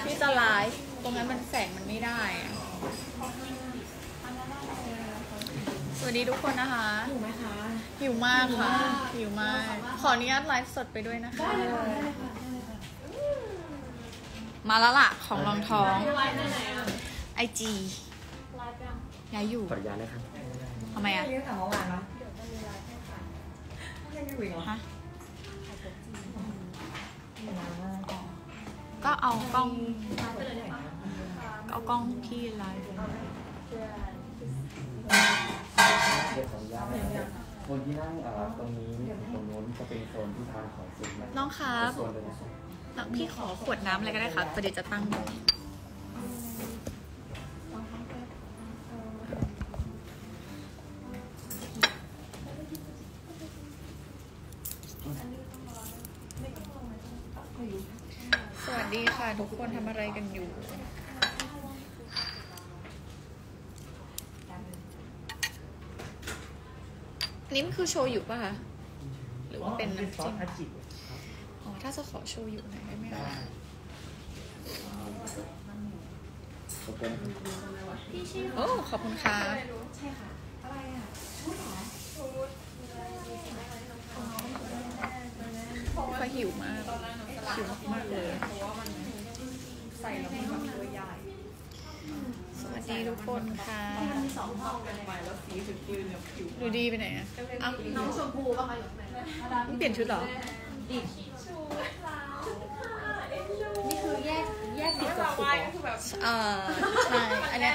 ที่จะไลฟ์ตรงนั้นมันแสงมันไม่ได้อะสวัสดีทุกคนนะคะหิวไหมคะหิวมากค่ะหิวมากขออนุญาตไลฟ์สดไปด้วยนะคะมาแล้วล่ะของรองท้องIG ย้ายอยู่ขออนุญาตนะครับทำไมอ่ะเรียกถามเมื่อวานวะฮะก็เอากล้องที่ไลฟ์เดี๋ยวขออนุญาตนะครับคนที่นั่งตรงนี้ตรงโน้นจะเป็นโซนที่ทานของสิ่งนั้นน้องครับโซนเลยนะครับพี่ขอขวดน้ำอะไรก็ได้ครับประเดี๋ยวจะตั้งสวัสดีค่ะทุกคนทำอะไรกันอยู่นี่มันคือโชว์อยู่ป่ะคะหรือว่าเป็นน้ำจิ้มอ๋อถ้าจะขอโชว์อยู่หน่อยได้ไหมคะโอ้ขอบคุณค่ะใช่ค่ะอะไรอ่ะชุดเหรอชุดหิวมากหิวมากเลยใส่แล้วมันแบบตัวใหญ่สวัสดีทุกคนค่ะดูดีไปไหนอ่ะน้องชมพูป่ะคะนี่เปลี่ยนชุดเหรอนี่คือแยกสิบกับสิบใช่อันเนี้ย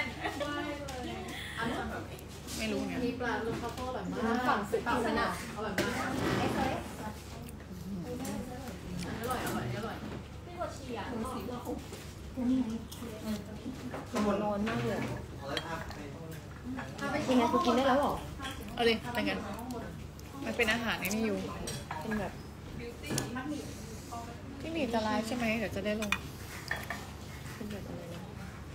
ไม่รู้เนี่ยมีปลาลูกข้าวโพดแบบมากฝั่งสุดฝั่งสนามเอาแบบมากอร่อยพี่ก็เชียร์มันร้อนมากเลยยังไงคุณกินได้แล้วหรอเอาเลยแต่งั้นมันเป็นอาหารนี่อยู่เป็นแบบพี่หมีจะไลฟ์ใช่ไหมเดี๋ยวจะได้ลงเป็นแบบอะไรนะ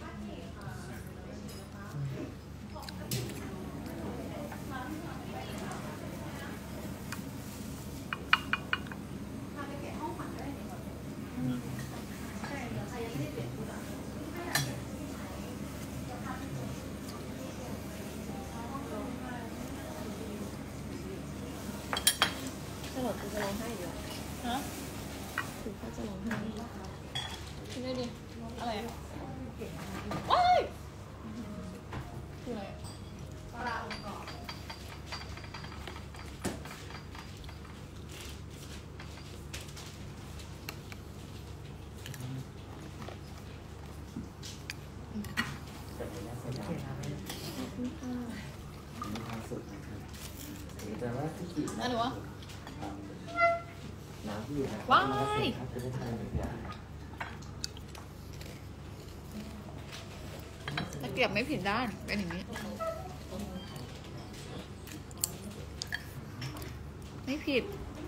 จะร้องไห้อยู่ฮะถึงเขาจะร้องไห้กินได้ดิอะไรอ่ะว้ายคืออะไรปลาองกรอันหนูวะว้ายตะเกียบไม่ผิดด้านเป็นอย่างนี้ไม่ผิด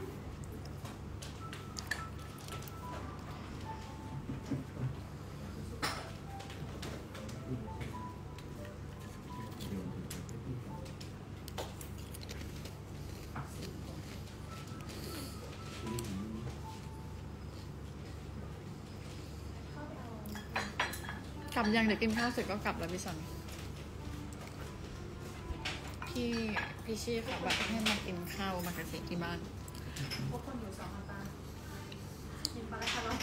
กลับยังเดี๋ยวกินข้าวเสร็จก็กลับแล้วพี่สันพี่ชี้ค่ะแบบให้มากินข้าวมาเกษตรที่บ้านพวกคนอยู่2 อันตากินปลาแล้วค่ะ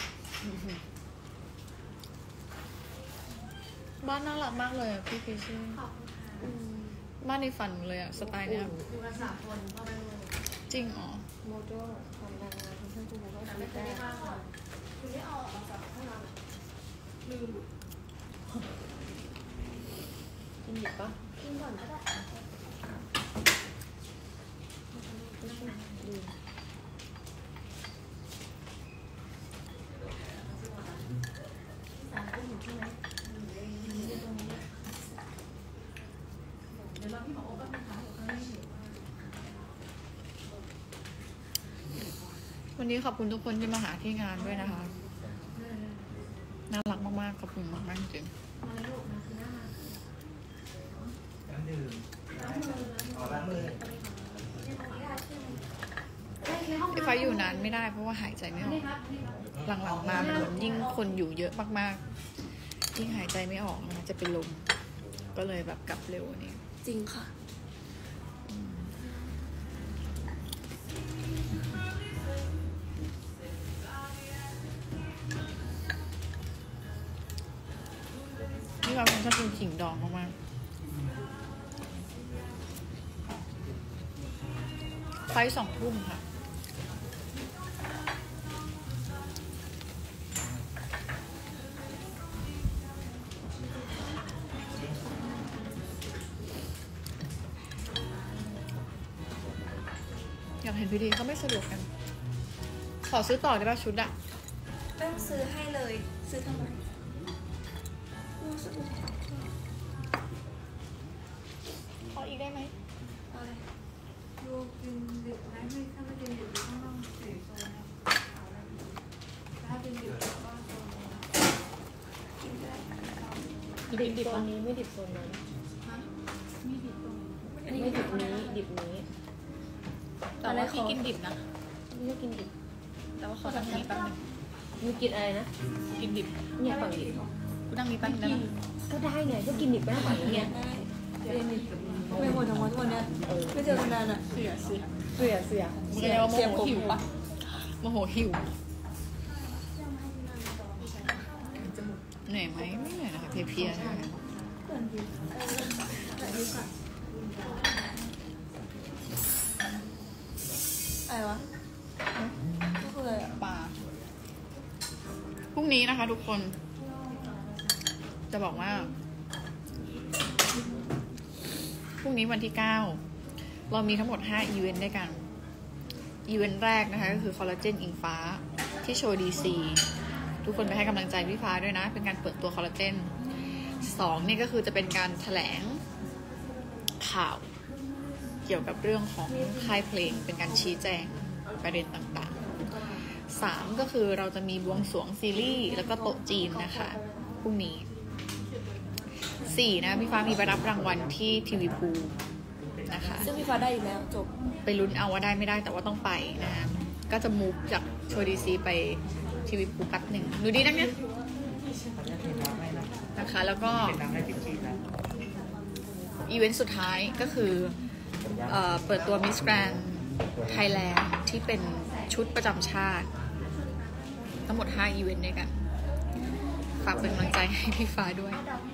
บ้านน่ารักมากเลยอ่ะพี่ชี้บ้านในฝันเลยอ่ะสไตล์เนี้ยอยู่กัน3 คนพ่อแม่ลูกจริงอ๋อโมโจ้ทำงานเพื่อนคุณแล้วก็ไม่ได้คุณไม่เอาออกจากห้องน้ำลืมกินหยิบปะกินก่อนก็ได้วันนี้ขอบคุณทุกคนที่มาหาที่งานด้วยนะคะน่ารักมากๆขอบคุณมากๆจริงพี่ไฟอยู่นานไม่ได้เพราะว่าหายใจไม่ออกหลังๆมามันเหมือนยิ่งคนอยู่เยอะมากๆยิ่งหายใจไม่ออกนะจะเป็นลมก็เลยแบบกลับเร็วนี่จริงค่ะนี่เราชอบกินขิงดองมากๆไฟ2 ทุ่มค่ะอยากเห็นพี่ดีเขาไม่สะดวกกัน ขอซื้อต่อได้ป่ะชุดอะไม่ต้องซื้อให้เลย ซื้อทำไมรู้สึกขออีกได้ไหมอะไรดูกินดิบได้ไม่ถ้าไม่กินดิบก็ต้องสีโซนนะถ้าเป็นดิบก็โซนนะกินได้ดิบตรงนี้ไม่ดิบโซนนั้นมีดิบตรงอันนี้ไม่ดิบนี้ดิบนี้แต่ว่าพี่กินดิบนะไม่กินดิบแต่ว่าขอนั่งนี้แป๊บนึงมีกินอะไรนะกินดิบเนี่ยฝั่งดิบกูนั่งนี้แป๊บนึงได้ไหมก็ได้ไงก็กินดิบไปแล้วฝั่งนี้ไงได้เรียนนี่ไม่หมดทั้งวันทุกวันเนี้ยไม่เจอกันนานอ่ะเสียเสือมึงเรียกว่าโมโหหิวปะโมโหหิวเหนื่อยไหมไม่เหนื่อยนะคะเพลียๆนะคะอะไรวะก็คืออะไรอ่ะปลาพรุ่งนี้นะคะทุกคน จะบอกว่าพรุ่งนี้วันที่ 9 เรามีทั้งหมด5อีเวนต์ด้วยกัน อีเวนต์แรกนะคะก็คือคอลลาเจนอิงฟ้าที่โชว์ดีซีทุกคนไปให้กำลังใจพี่ฟ้าด้วยนะ เป็นการเปิดตัวคอลลาเจน2นี่ก็คือจะเป็นการแถลงข่าวเกี่ยวกับเรื่องของค่ายเพลงเป็นการชี้แจงประเด็นต่างๆ3ก็คือเราจะมีบวงสรวงซีรีส์แล้วก็โต๊ะจีนนะคะพรุ่งนี้4นะพี่ฟ้ามีไปรับรางวัลที่ทีวีพูนะคะซึ่งพี่ฟ้าได้อยู่แล้วจบไปลุ้นเอาว่าได้ไม่ได้แต่ว่าต้องไปนะคะก็จะมูฟจากโชว์ดีซีไปทีวีพูแป๊บหนึ่งดูดีนักเนี่ยนะคะแล้วก็อีเวนต์สุดท้ายก็คือเปิดตัว Miss Grand Thailand ที่เป็นชุดประจำชาติทั้งหมด5อีเวนต์ด้วยกันฝากเป็นกำลังใจให้พี่ฟ้าด้วย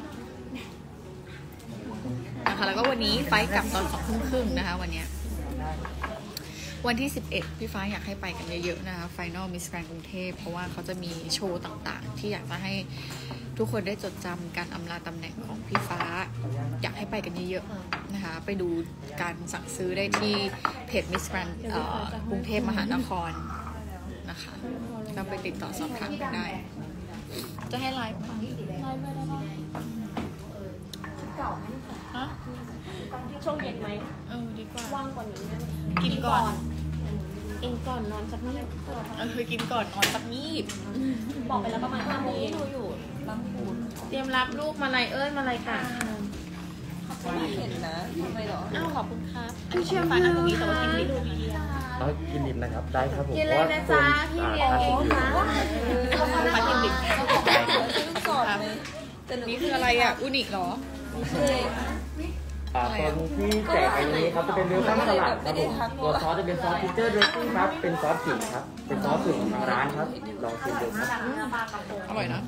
นะคะแล้วก็วันนี้ไฟล์กลับตอน2 ทุ่มครึ่งนะคะวันเนี้ยวันที่11พี่ฟ้าอยากให้ไปกันเยอะๆนะคะ Final Miss Grand กรุงเทพเพราะว่าเขาจะมีโชว์ต่างๆที่อยากจะให้ทุกคนได้จดจำการอำลาตำแหน่งของพี่ฟ้าอยากให้ไปกันเยอะๆนะคะไปดูการสั่งซื้อได้ที่เพจ Miss Grand กรุงเทพมหานครนะคะก็ไปติดต่อสอบถามกันได้จะให้ไลฟ์ไหมไลฟ์ไม่ได้ป่ะเก่าไหมฮะช่วงเย็นไหมดีกว่าว่างกว่านี้ได้ไหมกินก่อนเองก่อนนอนสักนิดกินก่อนนอนสักงีบบอกไปแล้วประมาณ5 โมงที่ดูอยู่บางปูนเตรียมรับลูกมาลัยเอ้ยมาลัยค่ะไม่เห็นนะทำไมหรออ้าวขอบคุณครับอันนี้เชื่อฟ้านั่งตรงนี้แต่ว่ากินดิบเอากินดิบนะครับ ได้ครับผมกินเลยนะจ๊ะพี่เลี้ยงเองค่ะฟ้ากินดิบซื้อลูกสอดไหมแต่หนูนี่คืออะไรอ่ะอุนิเหรอเองตัวที่แจกอันนี้ครับจะเป็นเวลคัมสลัดครับผมตัวซอสจะเป็นซอสพิเจอร์เดรสซิ่งครับเป็นซอสขิงครับเป็นซอสสูตรของทางร้านครับลองชิมดูครับอร่อยนะ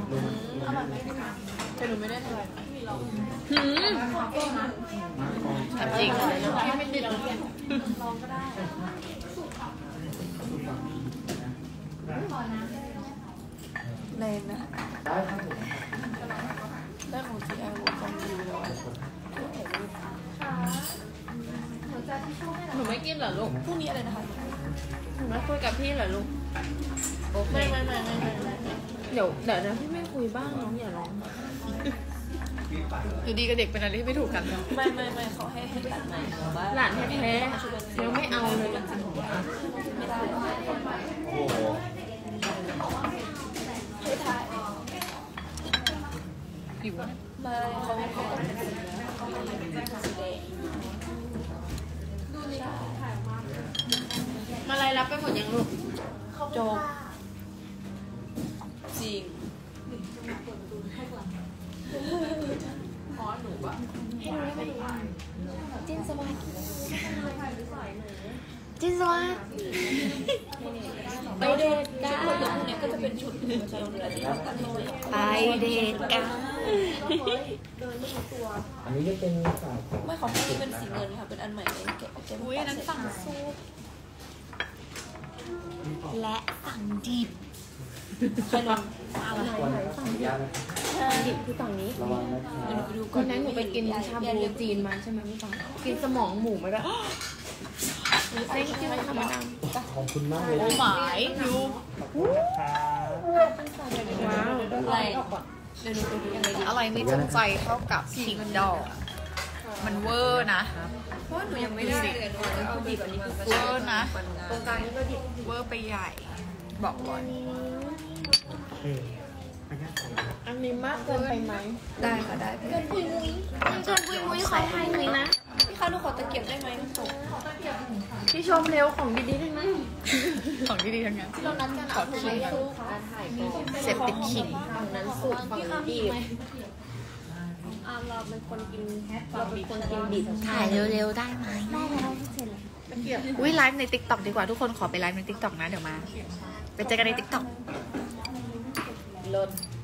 แต่หนูไม่ได้ทานจริงพี่ไม่ติดแรงนะได้ครับผมได้ของ GL ของยูเลยหนูไม่กินเหรอลูกพรุ่งนี้อะไรนะคะหนูไม่คุยกับพี่เหรอลูกไม่เดี๋ยวนะพี่ไม่คุยบ้างน้องอย่าร้องอยู่ดีกับเด็กเป็นอะไรที่ไม่ถูกกันไม่เขาให้ตัดใหม่แต่ว่าหลานแท้ๆแล้วไม่เอาเลยจริงไม่ได้โอ้โหให้ถ่ายหิวนะไม่เขาเป็นสีนะเขาเป็นสีแดงมาลัยรับไปหมดยังลูกโจกริงจินสวัสดิ์จินสวัสดิ์ไปเดทกันชุดพวกนี้ก็จะเป็นชุดหนึ่งชุดอะไรที่ตัดให้เลยไปเดทกันอันนี้จะเป็นสายของไม่ของพี่เป็นสีเงินค่ะเป็นอันใหม่เลยเก็บเก็บอุ้ยอันนั้นสั่งซุปและสั่งดิบใครนอนคนขออนุญาตนะครับดิบคือฝั่งนี้ระวังนะครับดูวันนั้นหนูไปกินชาบูจีนมาใช่ไหมพี่ปังกินสมองหมูมาด้วยเซ็งจิ้มธรรมดาขอบคุณมากเลยโอ้หมายยูขอบคุณนะครับว้าวอะไรเดี๋ยวหนูไปดูยังไงดีอะไรไม่จงใจเท่ากับขิงดอกมันเวอร์นะเพราะหนูยังไม่ได้เลยหนูจะเอาดิบอันนี้เวอร์นะตรงกลางนี่ก็ดิบเวอร์ไปใหญ่ บอกก่อนอันนี้มากเกินไปไหมได้ค่ะได้เกินปุยมุ้ยเชิญปุยมุ้ยขอให้หน่อยนะพี่คะหนูขอตะเกียบได้ไหมมันตกพี่ชมเร็วของดีๆทั้งนั้นของที่ดีทั้งนั้นเรานัดกันเอาไปสู้การถ่ายก่อนเสพติดขิงฝั่งนั้นสุกฝั่งนี้ดิบเราเป็นคนกินดิบถ่ายเร็วๆได้ไหมได้แล้วเสร็จแล้วอุ้ยไลฟ์ใน TikTok ดีกว่าทุกคนขอไปไลฟ์ใน TikTok นะเดี๋ยวมา ไปเจอกันใน TikTok รถ